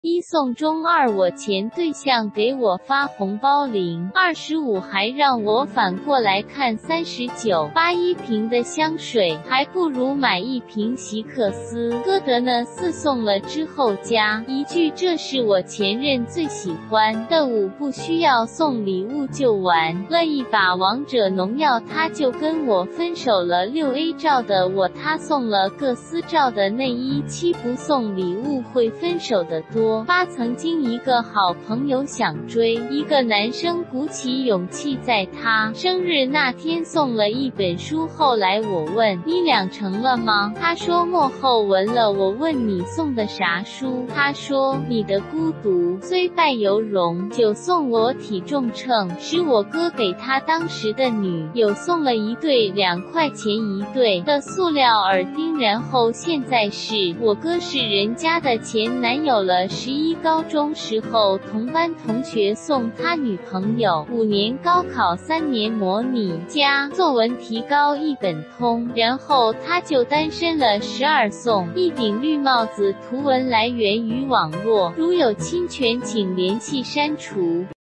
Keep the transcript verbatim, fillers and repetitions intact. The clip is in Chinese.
一送中二，我前对象给我发红包零二十五，还让我反过来看三十九，八一瓶的香水，还不如买一瓶席克斯。歌德呢四送了之后加一句，这是我前任最喜欢的五，不需要送礼物就玩了一把王者农药，他就跟我分手了。六 A 照的我，他送了个私照的内衣。七不送礼物会分手的多。八曾经一个好朋友想追一个男生，鼓起勇气在他生日那天送了一本书，后来我问你俩成了吗？他说末后文了。我问你送的啥书？他说你的孤独虽败犹荣。九送我体重秤，是我哥给他当时的女友送了一对两块钱一对的塑料耳钉，然后现在是我哥是人家的前男友了。十一高中时候同班同学送他女朋友五年高考三年模拟加作文提高一本通，然后他就单身了。十二送一顶绿帽子，图文来源于网络，如有侵权请联系删除。